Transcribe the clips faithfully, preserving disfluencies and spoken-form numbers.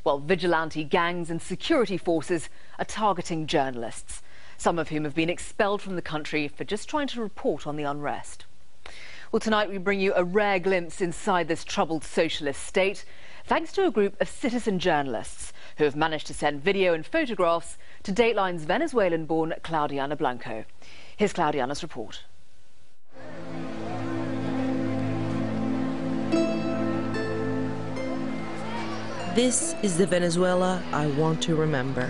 while vigilante gangs and security forces are targeting journalists, some of whom have been expelled from the country for just trying to report on the unrest. Well, tonight we bring you a rare glimpse inside this troubled socialist state, thanks to a group of citizen journalists who have managed to send video and photographs to Dateline's Venezuelan-born Claudiana Blanco. Here's Claudiana's report. This is the Venezuela I want to remember.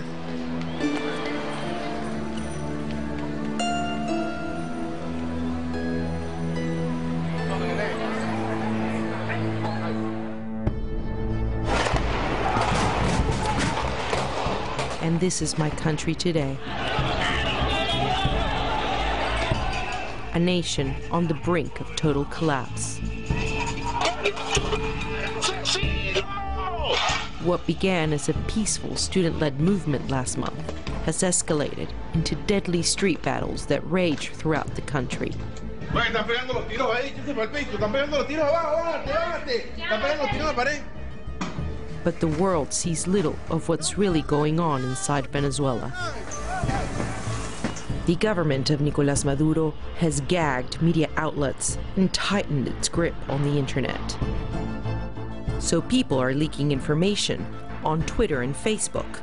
And this is my country today. A nation on the brink of total collapse. What began as a peaceful student-led movement last month has escalated into deadly street battles that rage throughout the country. But the world sees little of what's really going on inside Venezuela. The government of Nicolás Maduro has gagged media outlets and tightened its grip on the internet. So people are leaking information on Twitter and Facebook.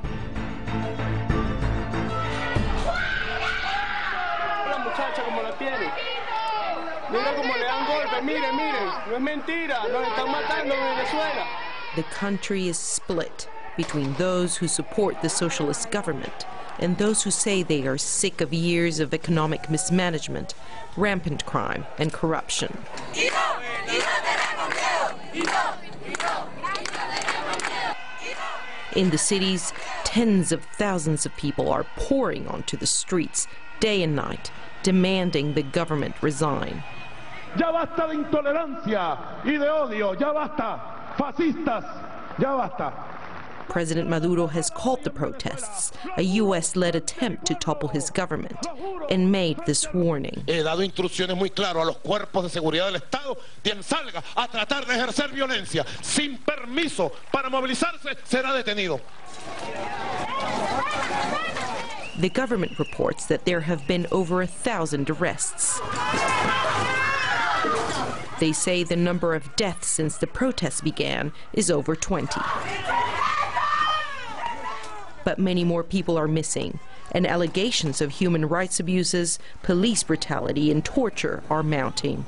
The country is split between those who support the socialist government and those who say they are sick of years of economic mismanagement, rampant crime, and corruption. In the cities, tens of thousands of people are pouring onto the streets day and night, demanding the government resign. Ya basta de intolerancia y de odio, ya basta, fascistas, ya basta. President Maduro has called the protests a U S-led attempt to topple his government and made this warning. He dado instrucciones muy claras a los cuerpos de seguridad del Estado, quien salga a tratar de ejercer violencia sin permiso para movilizarse será detenido. The government reports that there have been over a thousand arrests. They say the number of deaths since the protests began is over twenty. But many more people are missing, and allegations of human rights abuses, police brutality, and torture are mounting.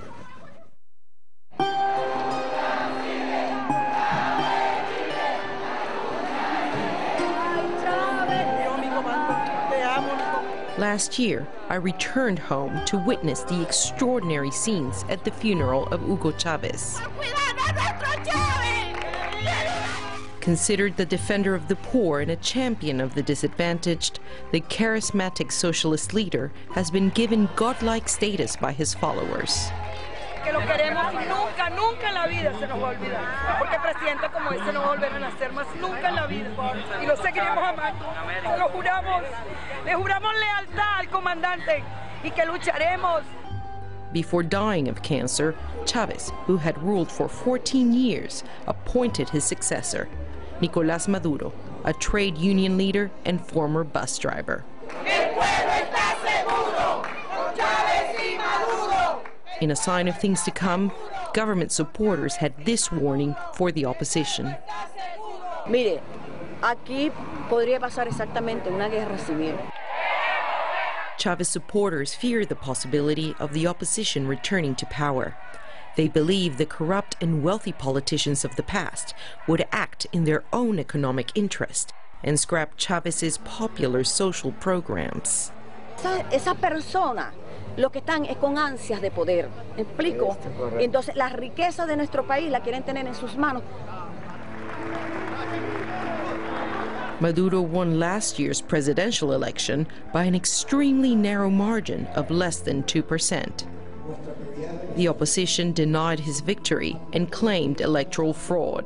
Last year, I returned home to witness the extraordinary scenes at the funeral of Hugo Chavez. Considered the defender of the poor and a champion of the disadvantaged, the charismatic socialist leader has been given godlike status by his followers. Que lo queremos nunca, nunca en la vida se nos va a olvidar. Porque presidente como ese no va a volver a nacer más nunca en la vida. Y lo seguiremos amando. Lo juramos, le juramos lealtad al comandante y que lucharemos. Before dying of cancer, Chavez, who had ruled for fourteen years, appointed his successor, Nicolás Maduro, a trade union leader and former bus driver. In a sign of things to come, government supporters had this warning for the opposition. Mire, aquí podría pasar exactamente una guerra civil. Chavez supporters fear the possibility of the opposition returning to power. They believe the corrupt and wealthy politicians of the past would act in their own economic interest and scrap Chavez's popular social programs. Esa, esa persona lo que están es con ansias de poder. ¿Me explico? Entonces, la riqueza de nuestro país la quieren tener en sus manos. Maduro won last year's presidential election by an extremely narrow margin of less than two percent. The opposition denied his victory and claimed electoral fraud.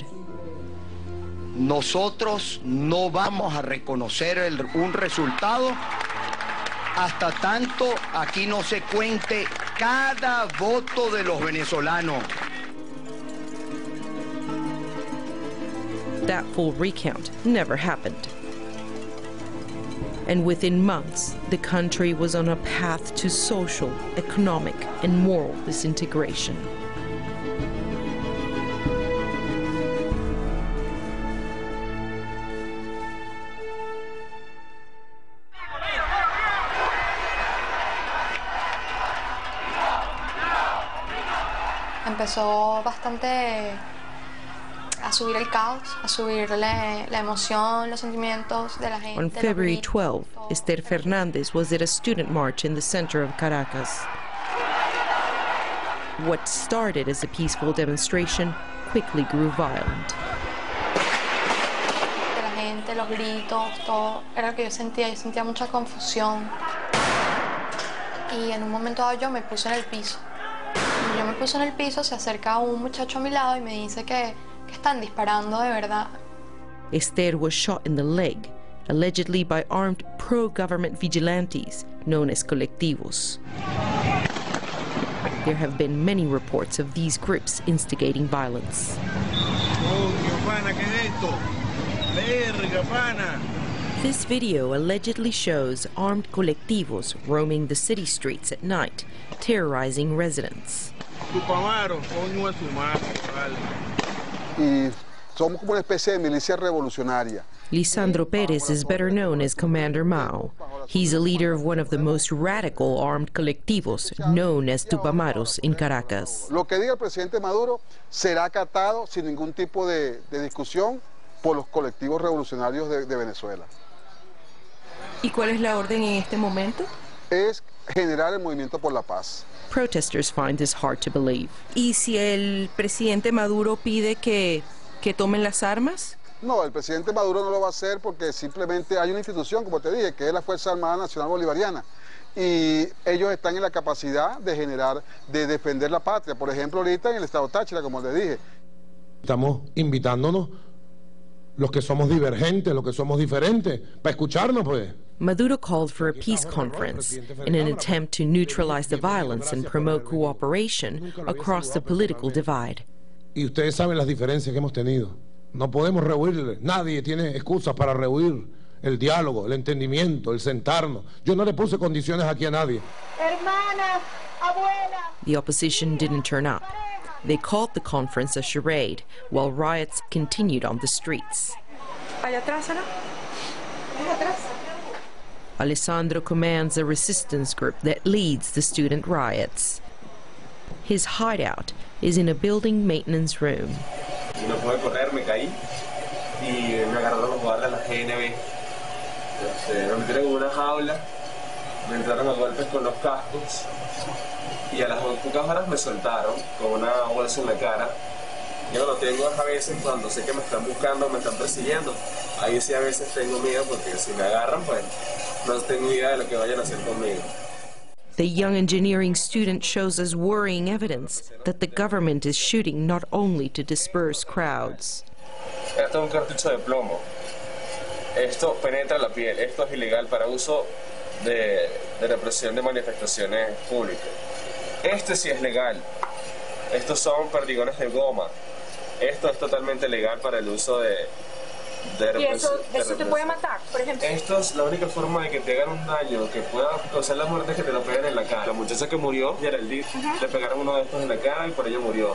Nosotros no vamos a reconocer el, un resultado hasta tanto aquí no se cuente cada voto de los venezolanos. that full recount never happened. And within months, the country was on a path to social, economic, and moral disintegration. Empezó bastante a subir el caos, a subir la, la emoción, los sentimientos de la gente. On February twelfth, Esther Fernandez was at a student march in the center of Caracas. What started as a peaceful demonstration quickly grew violent. La gente, los gritos, todo, era lo que yo sentía, yo sentía mucha confusión. Y en un momento dado yo me puse en el piso. Yo me puse en el piso, se acerca un muchacho a mi lado y me dice que, que están disparando de verdad. Esther was shot in the leg, allegedly by armed pro-government vigilantes known as colectivos. There have been many reports of these groups instigating violence. This video allegedly shows armed colectivos roaming the city streets at night, terrorizing residents. Y somos como una especie de milicia revolucionaria. Lisandro Pérez is better known as Commander Mao. He's a leader of one of the most radical armed colectivos, known as Tupamaros in Caracas. Lo que diga el presidente Maduro será acatado sin ningún tipo de, de discusión por los colectivos revolucionarios de, de Venezuela. ¿Y cuál es la orden en este momento? Es generar el movimiento por la paz. Protesters find this hard to believe. ¿Y si el presidente Maduro pide que, que tomen las armas? No, el presidente Maduro no lo va a hacer porque simplemente hay una institución, como te dije, que es la Fuerza Armada Nacional Bolivariana. Y ellos están en la capacidad de generar, de defender la patria. Por ejemplo, ahorita en el estado Táchira, como les dije. Estamos invitándonos los que somos divergentes, los que somos diferentes, para escucharnos, pues. Maduro called for a peace conference in an attempt to neutralize the violence and promote cooperation across the political divide. Y ustedes saben las diferencias que hemos tenido. No podemos rehuirle. Nadie tiene excusas para rehuir el diálogo, el entendimiento, el sentarnos. Yo no le puse condiciones aquí a nadie. Hermana, abuela. The opposition didn't turn up. They called the conference a charade, while riots continued on the streets. Allá atrás, ¿no? Allá atrás. Alessandro commands a resistance group that leads the student riots. His hideout is in a building maintenance room. No pude correr, me caí y me agarraron los guardias de la G N B. Me metieron en una jaula, me entraron a golpes con los cascos y a las pocas horas me soltaron con una bolsa en la cara. Yo lo tengo a veces cuando sé que me están buscando, me están persiguiendo. Ahí sí a veces tengo miedo porque si me agarran, pues no tengo idea de lo que vayan a hacer conmigo. The young engineering student shows us worrying evidence that the government is shooting not only to disperse crowds. Esto es un cartucho de plomo. Esto penetra la piel. Esto es ilegal para uso de, de represión de manifestaciones públicas. Este sí es legal. Estos son perdigones de goma. Esto es totalmente legal para el uso de... ¿Y eso, eso te puede matar, por ejemplo? Esto es la única forma de que te hagan un daño, que pueda causar la muerte, que te lo peguen en la cara. La muchacha que murió, Geraldine, uh-huh. Le pegaron uno de estos en la cara y por ello murió.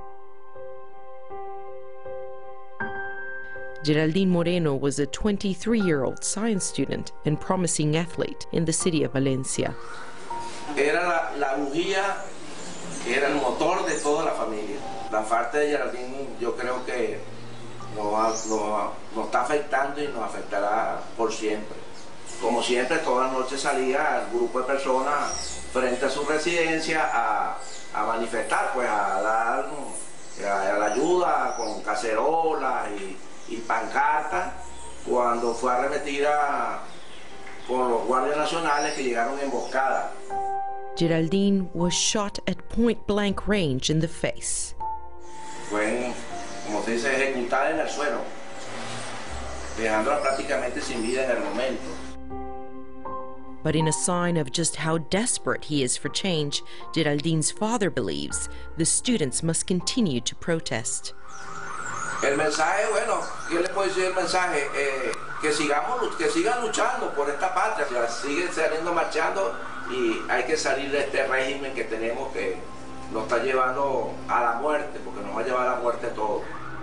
Geraldine Moreno was a twenty-three-year-old science student and promising athlete in the city of Valencia. Era la, la bujía que era el motor de toda la familia. La falta de Geraldine, yo creo que Nos, nos, nos está afectando y nos afectará por siempre. Como siempre, toda la noche salía el grupo de personas frente a su residencia a, a manifestar, pues a dar a, a la ayuda con cacerolas y, y pancartas, cuando fue arremetida con los guardias nacionales que llegaron emboscadas. Geraldine was shot at point-blank range in the face. Fue, como se dice, ejecutada en el suelo, dejándola prácticamente sin vida en el momento. But in a sign of just how desperate he is for change, Geraldine's father believes the students must continue to protest. El mensaje, bueno, ¿qué le puedo decir el mensaje? Eh, que sigamos, que sigan luchando por esta patria, que siguen saliendo marchando y hay que salir de este régimen que tenemos que nos está llevando a la muerte, porque nos va a llevar a la muerte todo.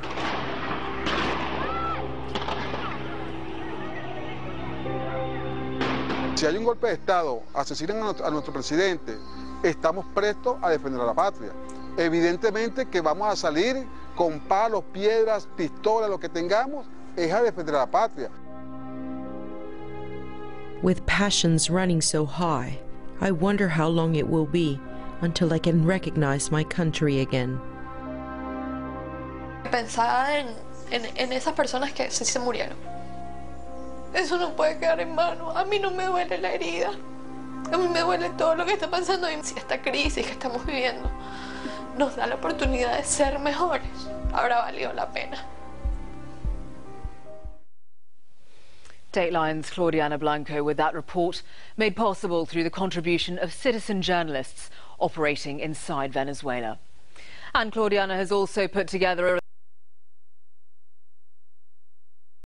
Si hay un golpe de Estado, asesinan a nuestro, a nuestro presidente, estamos prestos a defender a la patria. Evidentemente que vamos a salir con palos, piedras, pistolas, lo que tengamos, es a defender a la patria. With passions running so high, I wonder how long it will be until I can recognize my country again. Pensar en, en, en esas personas que sí se murieron. Eso no puede quedar en vano. A mí no me duele la herida. A mí me duele todo lo que está pasando. Y si esta crisis que estamos viviendo nos da la oportunidad de ser mejores, habrá valido la pena. Dateline's Claudiana Blanco with that report, made possible through the contribution of citizen journalists operating inside Venezuela. And Claudiana has also put together a